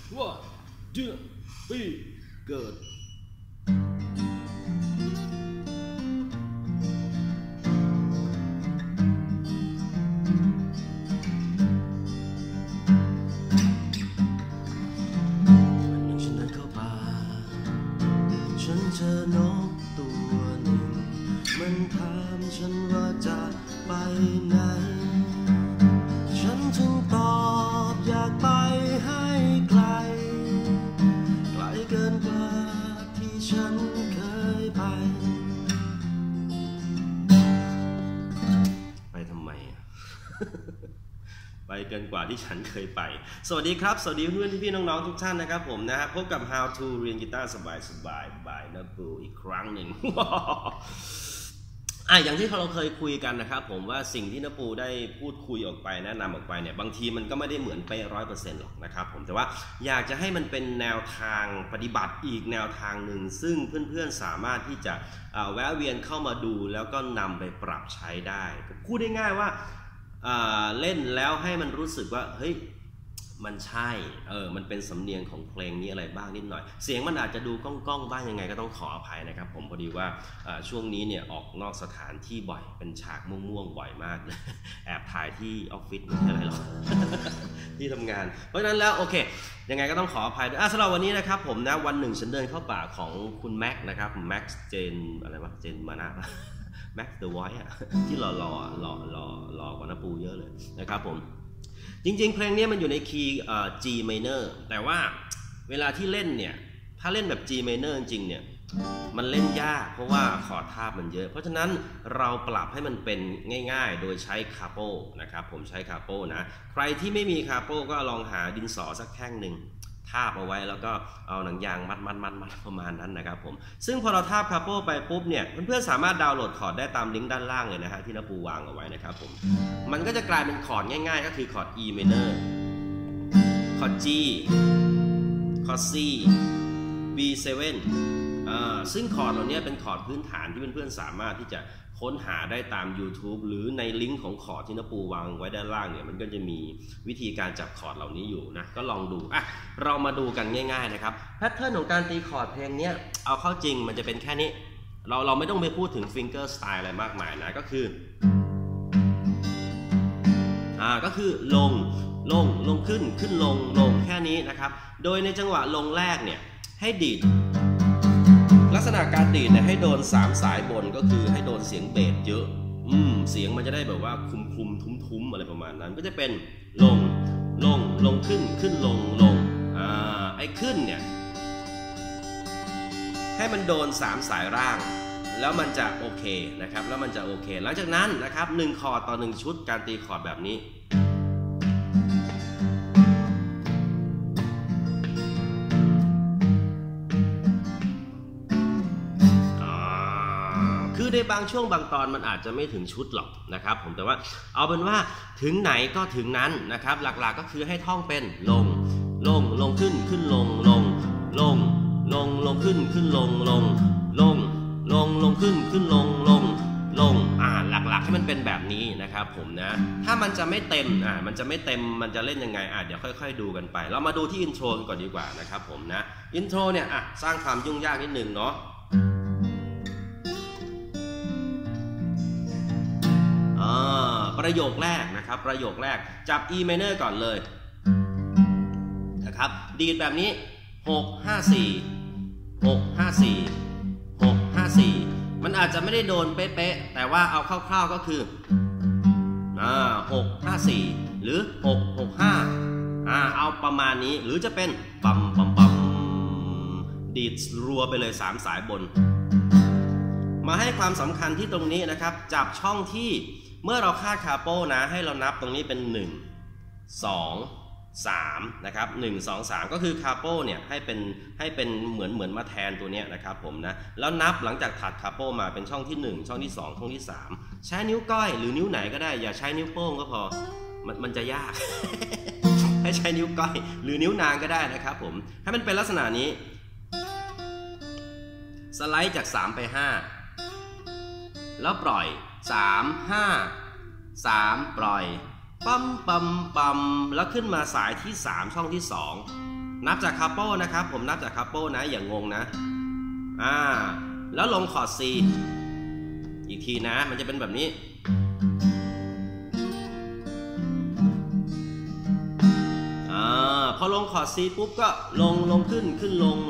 ว่าเดือนปีเกิดเจอนกตัวหนึ่งมันถามฉันว่าจะไปไหนฉันจึงตอบอยากไปให้ไกลไกลเกินกว่าที่ฉันเคยไปทำไมไปเกินกว่าที่ฉันเคยไปสวัสดีครับสวัสดีเพื่อนพี่น้องๆทุกท่านนะครับผมนะพบกับ How to เรียนกีตาร์สบายๆบายนะปูอีกครั้งหนึ่ง อย่างที่เราเคยคุยกันนะครับผมว่าสิ่งที่นะปูได้พูดคุยออกไปแนะนำออกไปเนี่ยบางทีมันก็ไม่ได้เหมือนไป 100% หรอกนะครับผมแต่ว่าอยากจะให้มันเป็นแนวทางปฏิบัติอีกแนวทางหนึ่งซึ่งเพื่อนๆสามารถที่จะแวะเวียนเข้ามาดูแล้วก็นำไปปรับใช้ได้พูดได้ง่ายว่าเล่นแล้วให้มันรู้สึกว่าเฮ้ยมันใช่มันเป็นสำเนียงของเพลงนี้อะไรบ้างนิดหน่อยเสียงมันอาจจะดูก้องๆบ้างยังไงก็ต้องขออภัยนะครับผมพอดีว่าช่วงนี้เนี่ยออกนอกสถานที่บ่อยเป็นฉากม่วงๆบ่อยมากเลยแอบถ่ายที่ออฟฟิศไม่ใช่อะไรหรอก ที่ทำงานเพราะฉะนั้นแล้วโอเคยังไงก็ต้องขออภัยด้วยสำหรับวันนี้นะครับผมนะวันหนึ่งฉันเดินเข้าป่าของคุณแม็กนะครับแม็กซ์เจนอะไรวะเจนมานะแม็กซ์เดอะไวท์ที่หล่อกว่าน้าปูเยอะเลยนะครับผมจริงๆเพลงนี้มันอยู่ในคีย์ G minor แต่ว่าเวลาที่เล่นเนี่ยถ้าเล่นแบบ G minor จริงๆเนี่ยมันเล่นยากเพราะว่าคอร์ดทาบมันเยอะเพราะฉะนั้นเราปรับให้มันเป็นง่ายๆโดยใช้คาโปนะครับผมใช้คาโปนะใครที่ไม่มีคาโปก็ลองหาดินสอสักแท่งหนึ่งทาบเอาไว้แล้วก็เอาหนังยางมัดประมาณนั้นนะครับผมซึ่งพอเราทาบคาโปไปปุ๊บเนี่ยเพื่อนๆสามารถดาวน์โหลดคอร์ดได้ตามลิงก์ด้านล่างเลยนะฮะที่น้าปูวางเอาไว้นะครับผมมันก็จะกลายเป็นคอร์ดง่ายๆก็คือคอร์ด E minor คอร์ด G คอร์ด C B7 ซึ่งคอร์ดเหล่านี้เป็นคอร์ดพื้นฐานที่เพื่อนๆสามารถที่จะค้นหาได้ตาม YouTube หรือในลิงก์ของคอร์ดที่น้าปูวางไว้ด้านล่างเนี่ยมันก็จะมีวิธีการจับคอร์ดเหล่านี้อยู่นะก็ลองดูเรามาดูกันง่ายๆนะครับแพทเทิร์นของการตีคอร์ดเพลงนี้เอาเข้าจริงมันจะเป็นแค่นี้เราไม่ต้องไปพูดถึงฟิงเกอร์สไตล์อะไรมากมายนะก็คือลงขึ้นลงแค่นี้นะครับโดยในจังหวะลงแรกเนี่ยให้ดีดลักษณะการดีดเนี่ยให้โดน3สายบนก็คือให้โดนเสียงเบสเยอะเสียงมันจะได้แบบว่าคุมทุ้มอะไรประมาณนั้นก็จะเป็นลงขึ้นลงไอ้ขึ้นเนี่ยให้มันโดน3สายร่างแล้วมันจะโอเคนะครับแล้วมันจะโอเคหลังจากนั้นนะครับ1คอร์ดต่อ1ชุดการตีคอร์ดแบบนี้คือในบางช่วงบางตอนมันอาจจะไม่ถึงชุดหรอกนะครับผมแต่ว่าเอาเป็นว่าถึงไหนก็ถึงนั้นนะครับหลักๆก็คือให้ท่องเป็นลงขึ้นลงขึ้นลงขึ้นลงหลักๆให้มันเป็นแบบนี้นะครับผมนะถ้ามันจะไม่เต็มมันจะเล่นยังไงเดี๋ยวค่อยๆดูกันไปเรามาดูที่อินโทรก่อนดีกว่านะครับผมนะอินโทรเนี่ยสร้างความยุ่งยากนิดนึงเนาะประโยคแรกนะครับประโยคแรกจับ E minor ก่อนเลยนะครับดีดแบบนี้654มันอาจจะไม่ได้โดนเป๊ะๆแต่ว่าเอาคร่าวๆก็คือ654หรือ665เอาประมาณนี้หรือจะเป็นปั๊มดีดรัวไปเลย3สายบนมาให้ความสำคัญที่ตรงนี้นะครับจับช่องที่เมื่อเราคาดคาโป้นะให้เรานับตรงนี้เป็น1 2 3นะครับ1 2 3ก็คือคาโป้เนี่ยให้เป็นเหมือนมาแทนตัวเนี้ยนะครับผมนะแล้วนับหลังจากถัดคาโป้มาเป็นช่องที่1ช่องที่2ช่องที่3ใช้นิ้วก้อยหรือนิ้วไหนก็ได้อย่าใช้นิ้วโป้งก็พอมันจะยาก ให้ใช้นิ้วก้อยหรือนิ้วนางก็ได้นะครับผมให้มันเป็นลักษณะนี้สไลด์จาก3ไป5แล้วปล่อย3 5 3ปล่อยปั๊มแล้วขึ้นมาสายที่3ช่องที่2 นับจากคัพเปิลนะครับผมนับจากคัพเปิลนะอย่างงงนะแล้วลงคอร์ด C อีกทีนะมันจะเป็นแบบนี้พอลงคอร์ด C ปุ๊บก็ลงขึ้นลง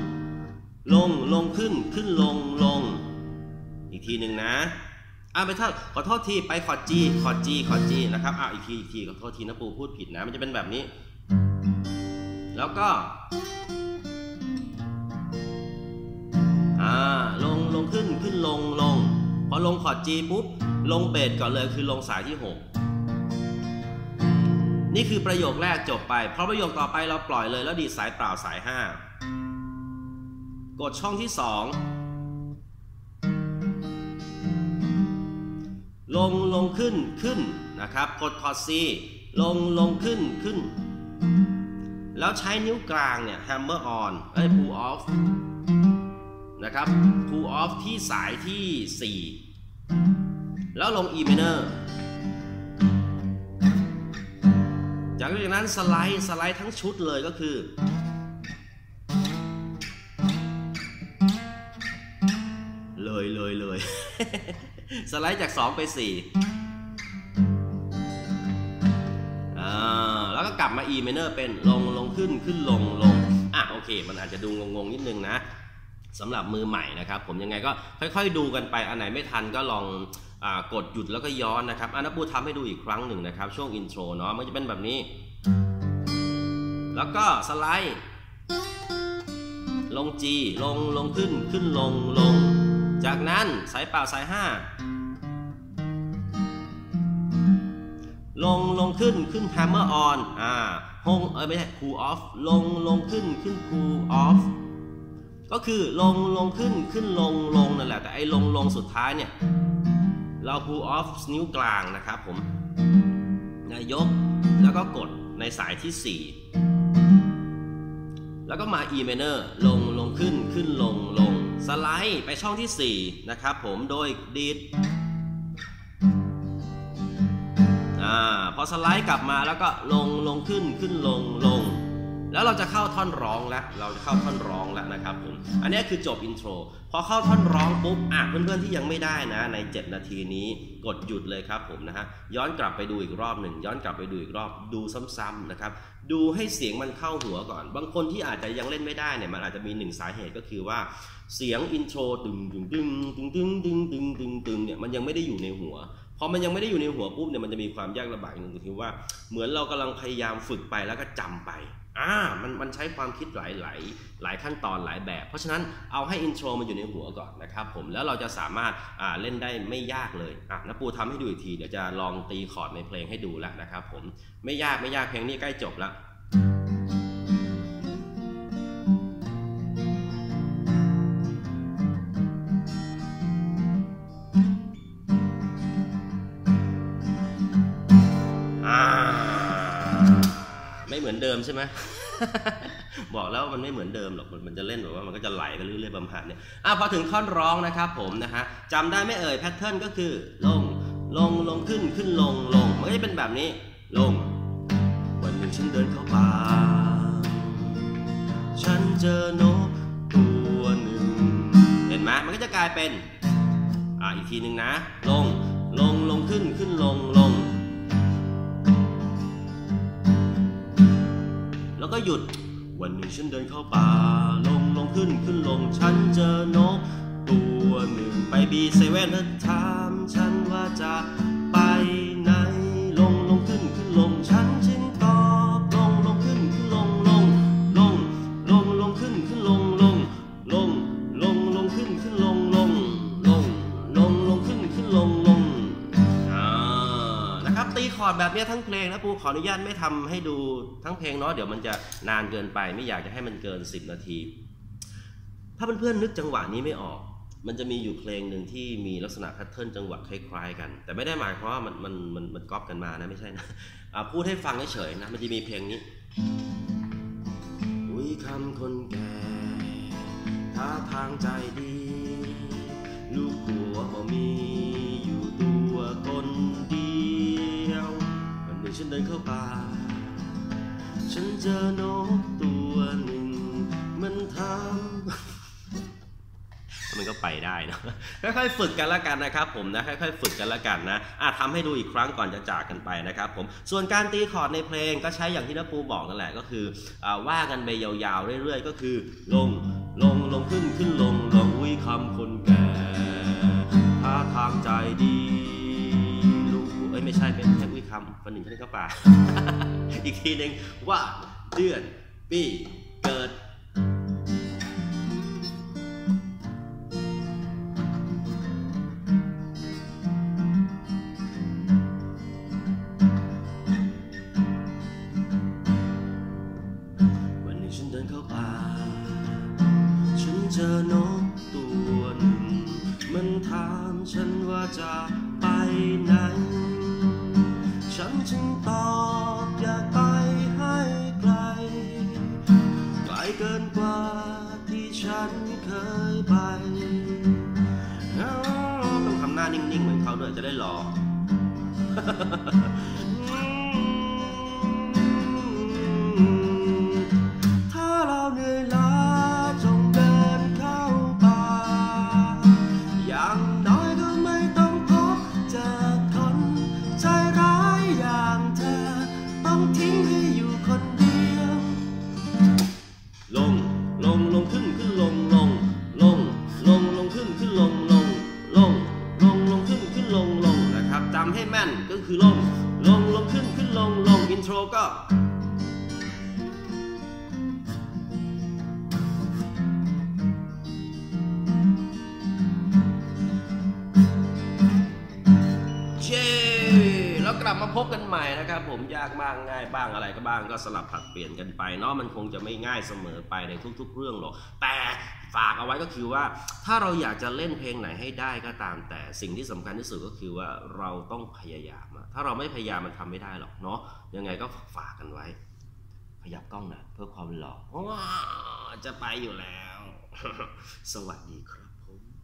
ขึ้นลงอีกทีหนึ่งนะไปขอโทษทีไปคอร์ด G นะครับอีกทีขอโทษทีนะปูพูดผิดนะมันจะเป็นแบบนี้แล้วก็ลงขึ้นลงพอลงคอร์ด G ปุ๊บลงเบสก่อนเลยคือลงสายที่6นี่คือประโยคแรกจบไปพอประโยคต่อไปเราปล่อยเลยแล้วดีดสายเปล่าสาย5กดช่องที่2ลงขึ้นนะครับกดคอร์ด C ลงขึ้นแล้วใช้นิ้วกลางเนี่ย hammer on pull off นะครับ pull off ที่สายที่4แล้วลง E minor จากนั้นสไลด์ทั้งชุดเลยก็คือเลย สไลด์จาก2ไป4แล้วก็กลับมา E minor เป็นลงขึ้นลงโอเคมันอาจจะดูงงนิดนึงนะสำหรับมือใหม่นะครับผมยังไงก็ค่อยๆดูกันไปอันไหนไม่ทันก็ลองกดหยุดแล้วก็ย้อนนะครับนับปูทำให้ดูอีกครั้งหนึ่งนะครับช่วงอินโทรเนาะมันจะเป็นแบบนี้แล้วก็สไลด์ลง G ลงขึ้นลงจากนั้นสายเปล่าสาย5ลงขึ้น hammer on ไม่ใช่ pull off ลงขึ้น pull off ก็คือลงขึ้นลงนั่นแหละแต่ไอ้ลงสุดท้ายเนี่ยเรา pull off นิ้วกลางนะครับผมยกแล้วก็กดในสายที่4แล้วก็มา E minor ลงขึ้นลงสไลด์ไปช่องที่4นะครับผมโดยดีดพอสไลด์กลับมาแล้วก็ลงขึ้นลงแล้วเราจะเข้าท่อนร้องแล้วนะครับผมอันนี้คือจบอินโทรพอเข้าท่อนร้องปุ๊บเพื่อนๆที่ยังไม่ได้นะใน7นาทีนี้กดหยุดเลยครับผมนะฮะย้อนกลับไปดูอีกรอบหนึ่งดูซ้ำๆนะครับดูให้เสียงมันเข้าหัวก่อนบางคนที่อาจจะยังเล่นไม่ได้เนี่ยมันอาจจะมี1สาเหตุก็คือว่าเสียงอินโทรตึงเนี่ยมันยังไม่ได้อยู่ในหัวพอมันยังไม่ได้อยู่ในหัวปุ๊บเนี่ยมันจะมีความยากลำบากนึงคือว่าเหมือนเรากำลังพยายามฝึกไปแล้วก็จำไปมันใช้ความคิดหลายขั้นตอนหลายแบบเพราะฉะนั้นเอาให้อินโทรมันอยู่ในหัวก่อนนะครับผมแล้วเราจะสามารถเล่นได้ไม่ยากเลยนะปูทำให้ดูอีกทีเดี๋ยวจะลองตีคอร์ดในเพลงให้ดูแล้วนะครับผมไม่ยากเพลงนี้ใกล้จบแล้วไม่เหมือนเดิมใช่ไหม บอกแล้วมันไม่เหมือนเดิมหรอกมันจะเล่นแบบว่ามันก็จะไหลไปเรื่อยๆประมาณนี้พอถึงท่อนร้องนะครับผมนะฮะจำได้ไม่เอ่ยแพทเทิร์นก็คือลงขึ้นลงมันก็จะเป็นแบบนี้ลงวันหนึ่งฉันเดินเข้าป่าฉันเจอนกตัวหนึ่งเห็นไหมมันก็จะกลายเป็นอีกทีหนึ่งนะลงขึ้นลงแล้วก็หยุดวันหนึ่งฉันเดินเข้าป่าลงขึ้นลงฉันเจอนกตัวหนึ่งไปB7แล้วถามฉันว่าจะไปไหนลงขึ้นลงฉันจึงตอบลงขึ้นลงขึ้นลงขึ้นลงขึ้นลงนะครับตีคอร์ดแบบนี้ทั้งเพลงนะปูขออนุญาตไม่ทำให้ดูทั้งเพลงเนาะเดี๋ยวมันจะนานเกินไปไม่อยากจะให้มันเกิน10นาทีถ้าเพื่อนๆนึกจังหวะนี้ไม่ออกมันจะมีอยู่เพลงหนึ่งที่มีลักษณะแพทเทิร์นจังหวะคล้ายๆกันแต่ไม่ได้หมายความว่ามันก๊อปกันมานะไม่ใช่นะพูดให้ฟังเฉยๆนะมันจะมีเพลงนี้อุ้ยคำคนแก่ท่าทางใจดีลูกผัวบ่มีอยู่ตัวคนเดียววันหนึ่งฉันเดินเข้าป่าฉันเจอนกตัวไปได้นะค่อยๆฝึกกันละกันนะครับผมนะค่อยๆฝึกกันละกันนะทำให้ดูอีกครั้งก่อนจะจากกันไปนะครับผมส่วนการตีคอร์ดในเพลงก็ใช้อย่างที่น้าปูบอกนั่นแหละก็คือว่ากันไปยาวๆเรื่อยๆก็คือลงขึ้นลงอุ้ยคำคนแก่ท่าทางใจดีลูกไม่ใช่เป็นแค่อุ้ยคำวันหนึ่งท่านก็ป่า อีกทีหนึ่งว่าเดือนปีเกิดวันนี้ฉันเดินเข้าป่าฉันเจอนกตัวหนึ่งมันถามฉันว่าจะไปไหนฉันจึงตอบอยากไปให้ไกลเกินกว่าที่ฉันเคยไปต้องทำหน้านิ่งๆเหมือนเขาด้วยจะได้หล่อ ถ้าเราเหนื่อยล้าจงเดินเข้าป่าอย่างน้อยก็ไม่ต้องพบเจอคนใจร้ายอย่างเธอต้องทิ้งให้อยู่คนเดียวลงขึ้นลงขึ้นลงนะครับจำให้แม่นก็คือลงขึ้นลงอินโทรก็แล้วกลับมาพบกันใหม่นะครับผมยากบ้างง่ายบ้างอะไรก็บ้างก็สลับผัดเปลี่ยนกันไปเนาะมันคงจะไม่ง่ายเสมอไปในทุกๆเรื่องหรอกแต่ฝากเอาไว้ก็คือว่าถ้าเราอยากจะเล่นเพลงไหนให้ได้ก็ตามแต่สิ่งที่สำคัญที่สุดก็คือว่าเราต้องพยายามถ้าเราไม่พยายามมันทำไม่ได้หรอกเนาะยังไงก็ฝากกันไว้ขยับกล้องนะเพื่อความหล่อจะไปอยู่แล้ว สวัสดีครับผม